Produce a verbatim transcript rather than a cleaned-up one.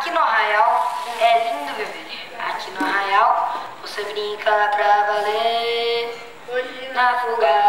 Aqui no Arraial é lindo, bebê. Aqui no Arraial você brinca pra valer. Na fuga